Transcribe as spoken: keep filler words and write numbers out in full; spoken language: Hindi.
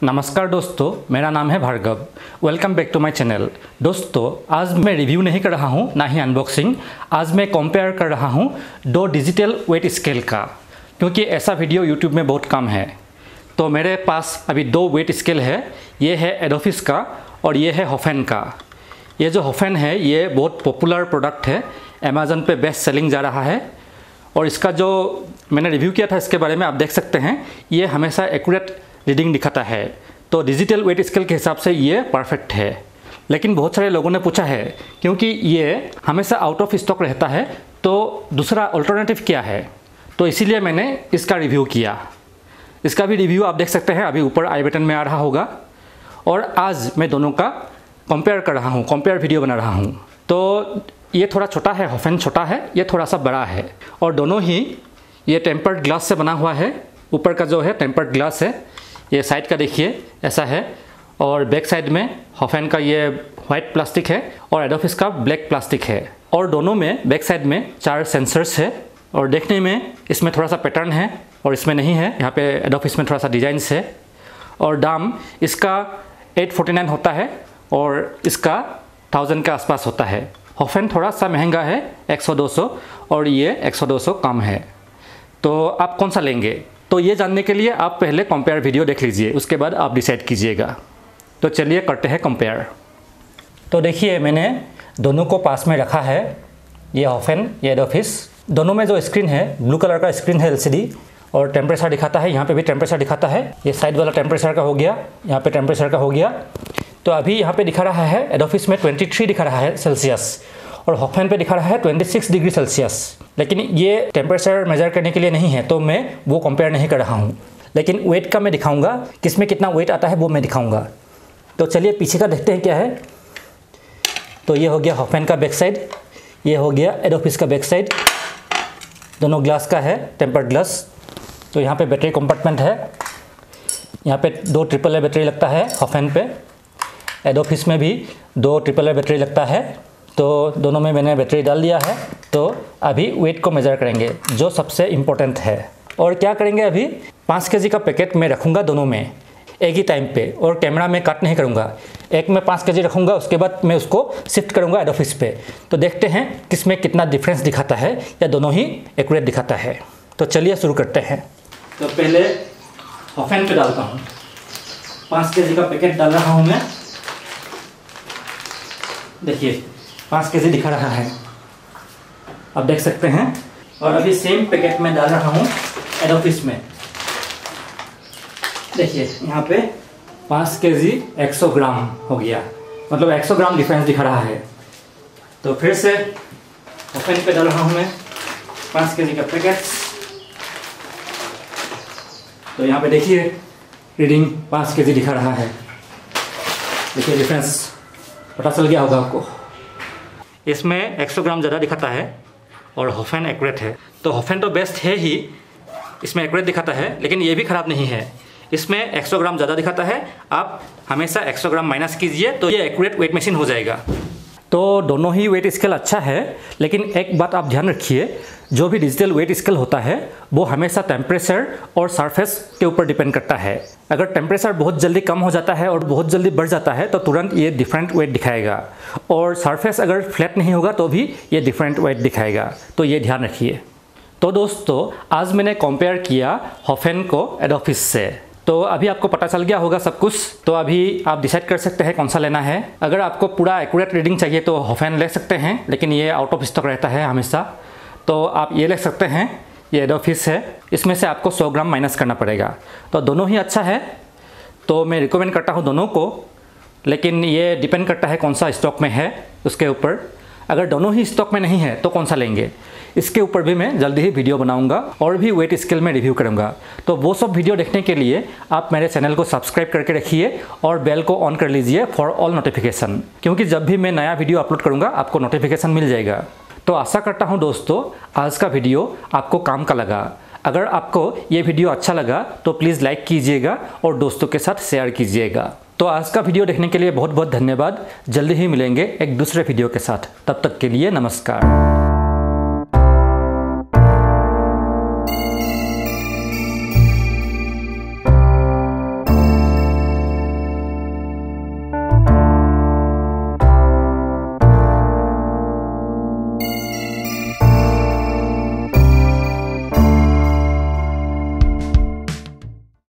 नमस्कार दोस्तों, मेरा नाम है Bhargav. Welcome back to my channel. दोस्तों, आज मैं रिव्यू नहीं कर रहा हूँ, ना ही अनबॉक्सिंग। आज मैं कंपेयर कर रहा हूँ दो डिजिटल वेट स्केल का, क्योंकि ऐसा वीडियो यूट्यूब में बहुत कम है। तो मेरे पास अभी दो वेट स्केल है। ये है एडोफिस का और ये है हॉफेन का। ये जो हॉफेन है ये बहुत पॉपुलर प्रोडक्ट है, अमेज़न पे बेस्ट सेलिंग जा रहा है। और इसका जो मैंने रिव्यू किया था इसके बारे में आप देख सकते हैं, ये हमेशा एक्यूरेट रीडिंग दिखाता है। तो डिजिटल वेट स्केल के हिसाब से ये परफेक्ट है। लेकिन बहुत सारे लोगों ने पूछा है, क्योंकि ये हमेशा आउट ऑफ स्टॉक रहता है, तो दूसरा अल्टरनेटिव क्या है। तो इसीलिए मैंने इसका रिव्यू किया। इसका भी रिव्यू आप देख सकते हैं, अभी ऊपर आई बटन में आ रहा होगा। और आज मैं दोनों का कंपेयर कर रहा हूँ, कंपेयर वीडियो बना रहा हूँ। तो ये थोड़ा छोटा है, हॉफेन छोटा है, ये थोड़ा सा बड़ा है। और दोनों ही ये टेम्पर्ड ग्लास से बना हुआ है। ऊपर का जो है टेम्पर्ड ग्लास है, ये साइड का देखिए ऐसा है। और बैक साइड में हॉफेन का ये वाइट प्लास्टिक है और एडोफिस का ब्लैक प्लास्टिक है। और दोनों में बैक साइड में चार सेंसर्स है। और देखने में इसमें थोड़ा सा पैटर्न है और इसमें नहीं है। यहाँ पे एडोफिस में थोड़ा सा डिजाइन्स है। और दाम इसका एट फोर्टी नाइन होता है और इसका थाउजेंड के आसपास होता है। हॉफेन थोड़ा सा महंगा है, एक सौ दो सौ, और ये एक सौ दो सौ कम है। तो आप कौन सा लेंगे, तो ये जानने के लिए आप पहले कंपेयर वीडियो देख लीजिए, उसके बाद आप डिसाइड कीजिएगा। तो चलिए करते हैं कंपेयर। तो देखिए, मैंने दोनों को पास में रखा है, ये हॉफेन, ये एडोफिस। दोनों में जो स्क्रीन है ब्लू कलर का स्क्रीन है, एलसीडी, और टेम्परेचर दिखाता है। यहाँ पे भी टेम्परेचर दिखाता है। ये साइड वाला टेम्परेचर का हो गया, यहाँ पे टेम्परेचर का हो गया। तो अभी यहाँ पे दिखा रहा है एडोफिस में तेईस दिखा रहा है सेल्सियस, और हॉफेन पे दिखा रहा है छब्बीस डिग्री सेल्सियस। लेकिन ये टेम्परेचर मेजर करने के लिए नहीं है, तो मैं वो कंपेयर नहीं कर रहा हूँ। लेकिन वेट का मैं दिखाऊंगा, किसमें कितना वेट आता है वो मैं दिखाऊंगा। तो चलिए पीछे का देखते हैं क्या है। तो ये हो गया हॉफेन का बैक साइड, ये हो गया एडोफिस का बैक साइड। दोनों ग्लास का है, टेम्पर्ड ग्लास। तो यहाँ पे बैटरी कंपार्टमेंट है। यहाँ पे दो ट्रिपल ए बैटरी लगता है हॉफेन पे। एडोफिस में भी दो ट्रिपल ए बैटरी लगता है। तो दोनों में मैंने बैटरी डाल दिया है। तो अभी वेट को मेज़र करेंगे, जो सबसे इम्पोर्टेंट है। और क्या करेंगे, अभी पाँच के जी का पैकेट में रखूँगा दोनों में एक ही टाइम पे, और कैमरा में कट नहीं करूँगा। एक में पाँच के जी रखूँगा, उसके बाद मैं उसको शिफ्ट करूँगा एडोफिस पे। तो देखते हैं किसमें कितना डिफरेंस दिखाता है, या दोनों ही एक्यूरेट दिखाता है। तो चलिए शुरू करते हैं। तो पहले हॉफेन पे डालता हूँ। पाँच के जी का पैकेट डाल रहा हूँ मैं। देखिए पाँच के जी दिखा रहा है, आप देख सकते हैं। और अभी सेम पैकेट में डाल रहा हूँ एडोफिस में। देखिए यहाँ पे पाँच के जी एक सौ ग्राम हो गया, मतलब एक सौ ग्राम डिफरेंस दिखा रहा है। तो फिर से हॉफेन पे डाल रहा हूँ मैं पाँच के जी का पैकेट। तो यहाँ पे देखिए रीडिंग पाँच के जी दिखा रहा है। देखिए डिफरेंस पता चल गया होगा आपको। इसमें एक सौ ग्राम ज़्यादा दिखाता है और हॉफेन एक्यूरेट है। तो हॉफेन तो बेस्ट है ही, इसमें एक्यूरेट दिखाता है, लेकिन ये भी ख़राब नहीं है। इसमें एक सौ ग्राम ज़्यादा दिखाता है, आप हमेशा एक सौ ग्राम माइनस कीजिए तो ये एक्यूरेट वेट मशीन हो जाएगा। तो दोनों ही वेट स्केल अच्छा है, लेकिन एक बात आप ध्यान रखिए, जो भी डिजिटल वेट स्केल होता है वो हमेशा टेम्परेचर और सरफेस के ऊपर डिपेंड करता है। अगर टेम्परेचर बहुत जल्दी कम हो जाता है और बहुत जल्दी बढ़ जाता है तो तुरंत ये डिफरेंट वेट दिखाएगा, और सरफेस अगर फ्लैट नहीं होगा तो भी ये डिफरेंट वेट दिखाएगा। तो ये ध्यान रखिए। तो दोस्तों, आज मैंने कंपेयर किया हॉफेन को एडोफिस से। तो अभी आपको पता चल गया होगा सब कुछ। तो अभी आप डिसाइड कर सकते हैं कौन सा लेना है। अगर आपको पूरा एक्यूरेट रीडिंग चाहिए तो हॉफेन ले सकते हैं, लेकिन ये आउट ऑफ स्टॉक रहता है हमेशा। तो आप ये ले सकते हैं, ये एडोफिस है, इसमें से आपको सौ ग्राम माइनस करना पड़ेगा। तो दोनों ही अच्छा है, तो मैं रिकमेंड करता हूँ दोनों को। लेकिन ये डिपेंड करता है कौन सा स्टॉक में है उसके ऊपर। अगर दोनों ही स्टॉक में नहीं है तो कौन सा लेंगे, इसके ऊपर भी मैं जल्दी ही वीडियो बनाऊंगा और भी वेट स्केल में रिव्यू करूंगा। तो वो सब वीडियो देखने के लिए आप मेरे चैनल को सब्सक्राइब करके रखिए और बेल को ऑन कर लीजिए फॉर ऑल नोटिफिकेशन, क्योंकि जब भी मैं नया वीडियो अपलोड करूंगा आपको नोटिफिकेशन मिल जाएगा। तो आशा करता हूं दोस्तों आज का वीडियो आपको काम का लगा। अगर आपको ये वीडियो अच्छा लगा तो प्लीज़ लाइक कीजिएगा और दोस्तों के साथ शेयर कीजिएगा। तो आज का वीडियो देखने के लिए बहुत बहुत धन्यवाद। जल्दी ही मिलेंगे एक दूसरे वीडियो के साथ, तब तक के लिए नमस्कार।